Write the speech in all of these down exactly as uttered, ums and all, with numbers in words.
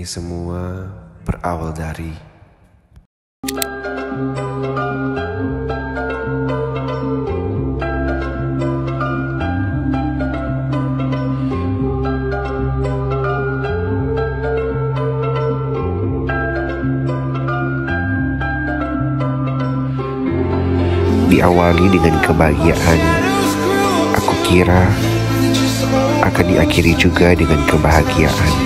Ini semua berawal dari diawali dengan kebahagiaan. Aku kira akan diakhiri juga dengan kebahagiaan.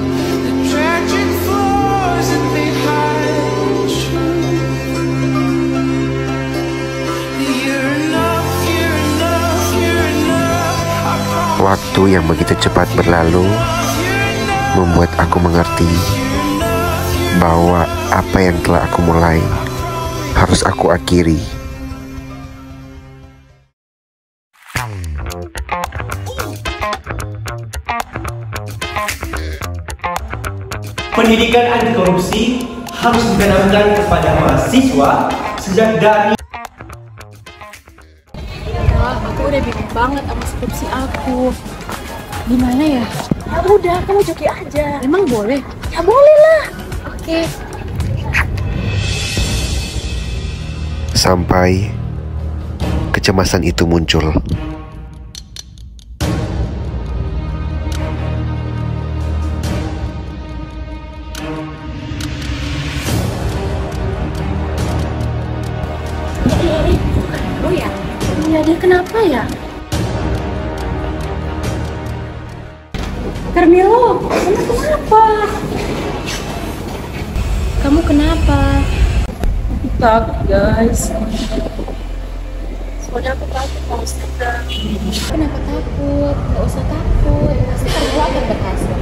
Waktu yang begitu cepat berlalu membuat aku mengerti bahwa apa yang telah aku mulai harus aku akhiri. Pendidikan anti korupsi harus ditanamkan kepada mahasiswa sejak dari. Wah, aku udah bingung banget sama skripsi aku. Gimana ya? Ya udah, kamu joki aja. Emang boleh? Ya boleh lah. Oke. Sampai kecemasan itu muncul. Oh ya? Iya, dia kenapa ya? Carmelo, kamu kenapa? Kamu kenapa? Aku takut, guys. Soalnya aku takut mau sedang. Kenapa takut? Gak usah takut. Pasti kamu akan berhasil.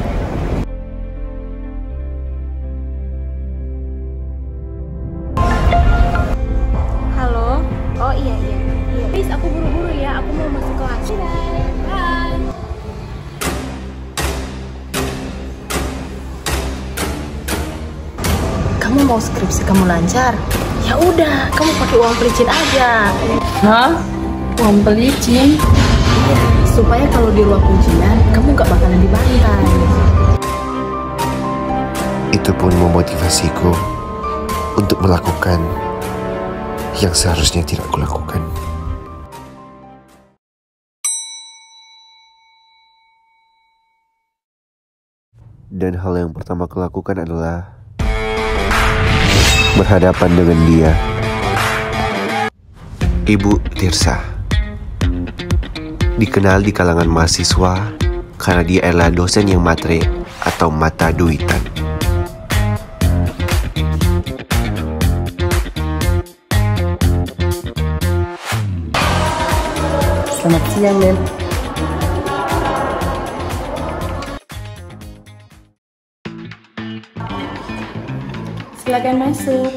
Halo? Oh iya iya. Iya. Please, aku buru-buru ya. Aku mau masuk kelas. Bye. Bye. Kamu mau skripsi kamu lancar? Ya udah, kamu pakai uang pelicin aja. Hah? Uang pelicin? Iya, supaya kalau di ruang ujian kamu gak bakalan dibantai. Itu pun memotivasiku untuk melakukan yang seharusnya tidak kulakukan. Dan hal yang pertama kulakukan adalah berhadapan dengan dia. Ibu Tirsa dikenal di kalangan mahasiswa karena dia adalah dosen yang matre atau mata duitan. Selamat siang, Mem. Silakan masuk.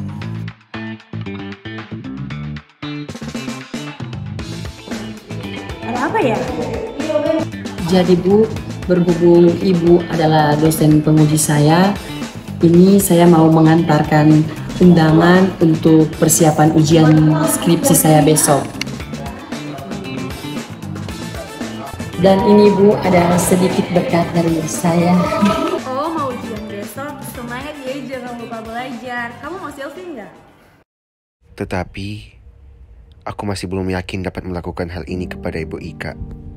Ada apa ya? Jadi Bu, berhubung Ibu adalah dosen penguji saya, ini saya mau mengantarkan undangan untuk persiapan ujian skripsi saya besok. Dan ini Bu, ada sedikit berkat dari saya. Oh, mau ujian besok? Semangat ya, jangan lupa belajar. Kamu mau selfie nggak? Tetapi aku masih belum yakin dapat melakukan hal ini kepada Ibu Ika.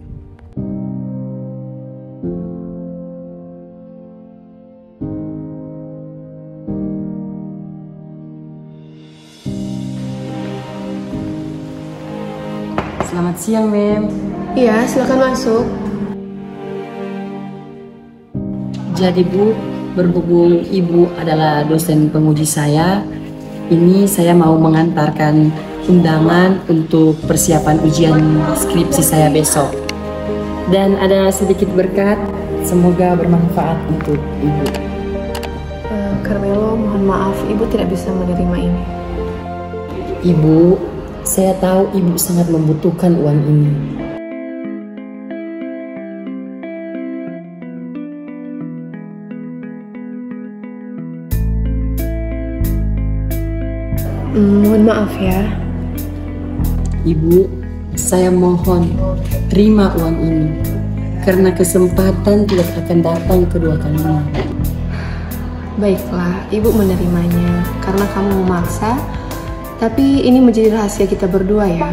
Selamat siang, Mem. Iya, silakan masuk. Jadi Bu, berhubung Ibu adalah dosen penguji saya, ini saya mau mengantarkan undangan untuk persiapan ujian skripsi saya besok. Dan ada sedikit berkat, semoga bermanfaat untuk Ibu. Uh, Carmelo, mohon maaf, Ibu tidak bisa menerima ini. Ibu, saya tahu Ibu sangat membutuhkan uang ini. Hmm, mohon maaf ya. Ibu, saya mohon terima uang ini karena kesempatan tidak akan datang kedua kalinya. Baiklah, Ibu menerimanya karena kamu memaksa, tapi ini menjadi rahasia kita berdua ya.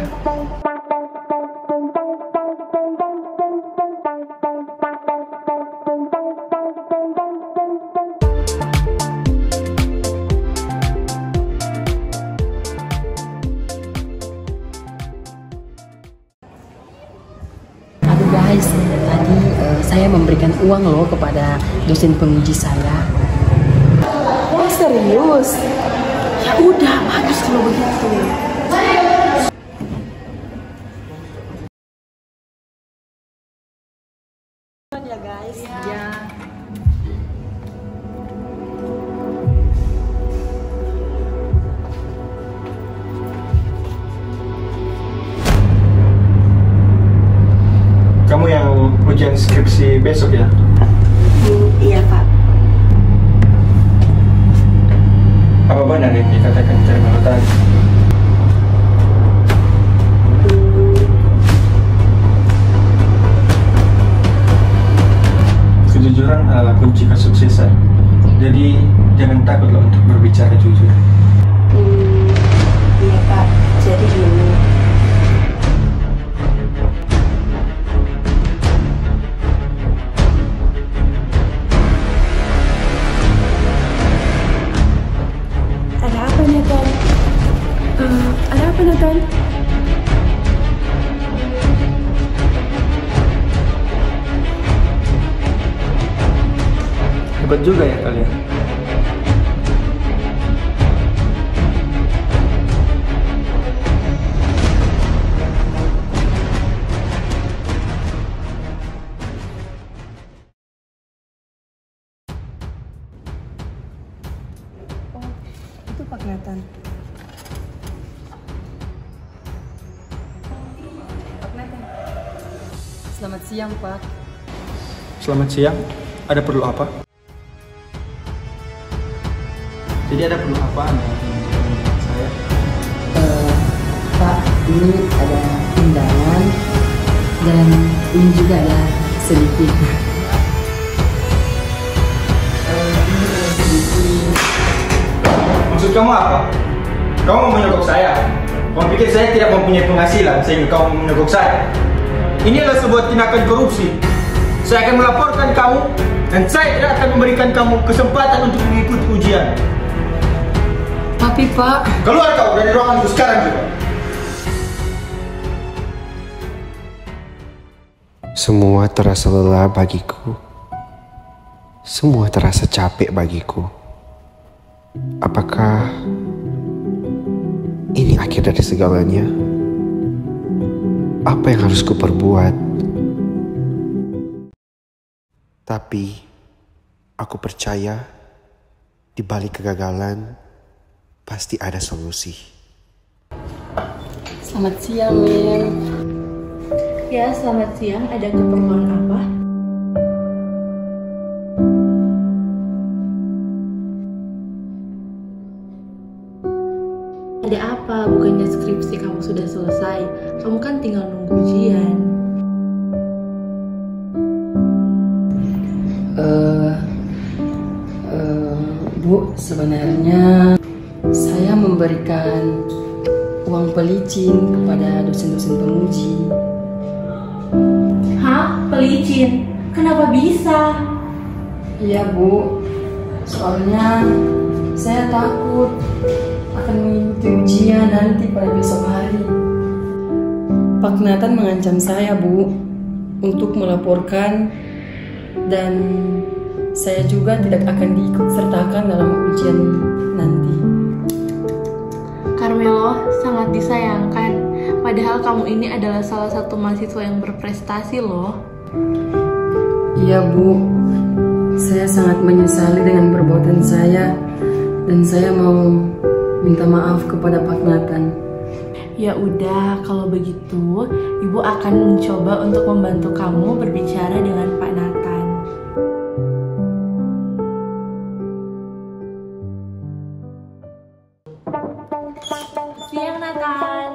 Aduh guys, tadi uh, saya memberikan uang loh kepada dosen penguji saya. Oh serius? Ya udah, bagus kalau begitu. Ya guys, ya. Kamu yang ujian skripsi besok ya? Hmm, iya Pak. Apa benar yang dikatakan Carmelo tadi? Kejujuran adalah kunci kesuksesan. Jadi jangan takutlah untuk berbicara jujur. Hmm, iya Pak. Jadi gini. Ada apa Nathan? Uh, ada apa Nathan? Hebat juga ya kalian. Itu Pak Nathan. Selamat siang Pak. Selamat siang. Ada perlu apa? Jadi ada perlu apa Anda dengan saya? Uh, Pak, ini ada undangan dan ini juga ada sedikit. Uh, ini ada sedikit. Maksud kamu apa? Kamu mau menyogok saya? Kamu pikir saya tidak mempunyai penghasilan sehingga kamu menyogok saya? Ini adalah sebuah tindakan korupsi. Saya akan melaporkan kamu dan saya tidak akan memberikan kamu kesempatan untuk mengikuti ujian. Tapi Pak, Keluar kau dari ruangan itu sekarang juga. Semua terasa lelah bagiku. Semua terasa capek bagiku. Apakah ini akhir dari segalanya? Apa yang harus kuperbuat? Tapi aku percaya di balik kegagalan pasti ada solusi. selamat siang Min. Ya, selamat siang. Ada keperluan apa? Ada apa? Bukannya skripsi kamu sudah selesai? Kamu kan tinggal nunggu ujian. Uh, uh, Bu, sebenarnya saya memberikan uang pelicin kepada dosen-dosen penguji. Hah? Pelicin? Kenapa bisa? Iya Bu, soalnya saya takut akan mengikuti ujian nanti pada besok hari. Pak Nathan mengancam saya Bu untuk melaporkan dan saya juga tidak akan diikut sertakan dalam ujian nanti. Carmelo, sangat disayangkan. Padahal kamu ini adalah salah satu mahasiswa yang berprestasi loh. Iya Bu, saya sangat menyesali dengan perbuatan saya dan saya mau minta maaf kepada Pak Nathan. Ya udah, kalau begitu Ibu akan mencoba untuk membantu kamu berbicara dengan Pak Nathan. Siang Nathan.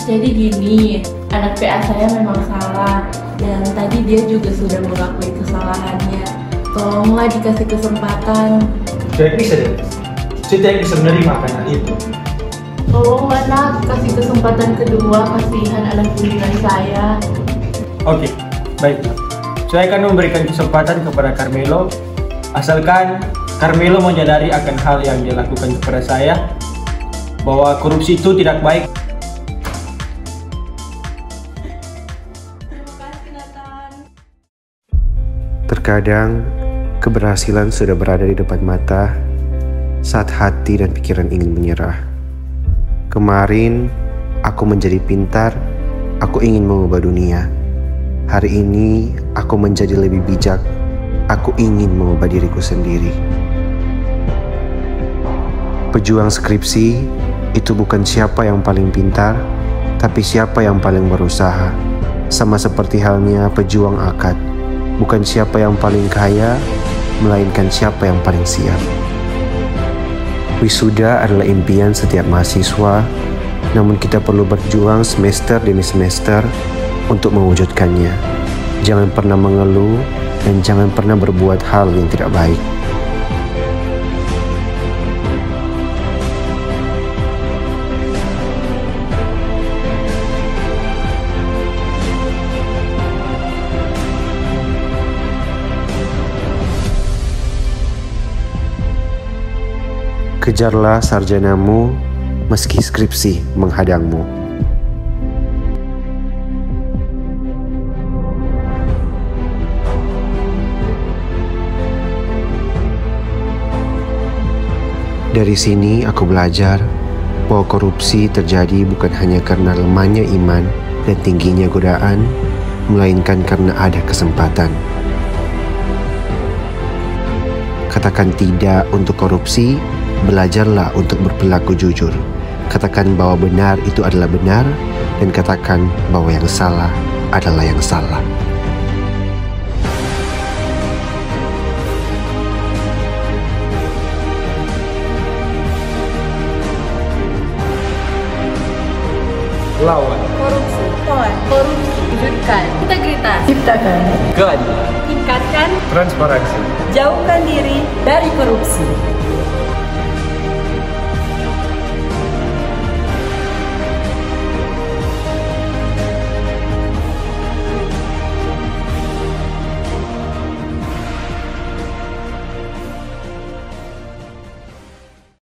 Jadi gini, anak P A saya memang salah dan tadi dia juga sudah mengakui kesalahannya. Tolonglah dikasih kesempatan. Saya bisa deh. Saya tidak bisa menerima karena itu. Tolonglah nak, kasih kesempatan kedua, kasihan anak bungsuan saya. Oke, baik. Saya akan memberikan kesempatan kepada Carmelo, asalkan Carmelo menyadari akan hal yang dia lakukan kepada saya, bahwa korupsi itu tidak baik. Terkadang keberhasilan sudah berada di depan mata saat hati dan pikiran ingin menyerah. Kemarin aku menjadi pintar, aku ingin mengubah dunia. Hari ini aku menjadi lebih bijak, aku ingin mengubah diriku sendiri. Pejuang skripsi itu bukan siapa yang paling pintar, tapi siapa yang paling berusaha. Sama seperti halnya pejuang akad, bukan siapa yang paling kaya, melainkan siapa yang paling siap. Wisuda adalah impian setiap mahasiswa, namun kita perlu berjuang semester demi semester untuk mewujudkannya. Jangan pernah mengeluh dan jangan pernah berbuat hal yang tidak baik. Kejarlah sarjanamu meski skripsi menghadangmu. Dari sini aku belajar bahwa korupsi terjadi bukan hanya karena lemahnya iman dan tingginya godaan, melainkan karena ada kesempatan. Katakan tidak untuk korupsi, belajarlah untuk berperilaku jujur. Katakan bahwa benar itu adalah benar, dan katakan bahwa yang salah adalah yang salah. Lawan Korupsi, lawan korupsi, wujudkan integritas, Ciptakan keadilan, tingkatkan transparansi. Jauhkan diri dari korupsi.